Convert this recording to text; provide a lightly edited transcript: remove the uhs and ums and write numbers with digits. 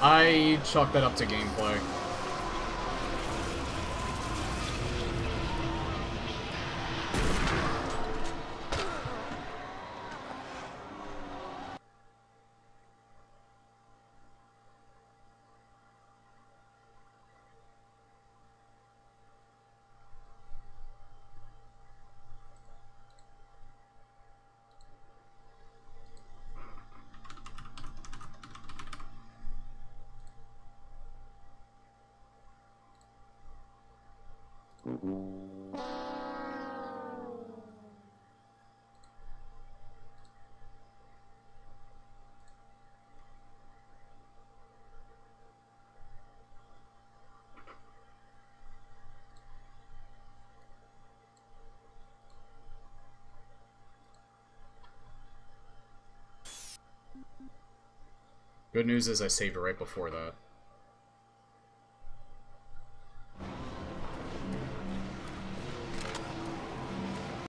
I chalk that up to gameplay. Good news is I saved it right before that.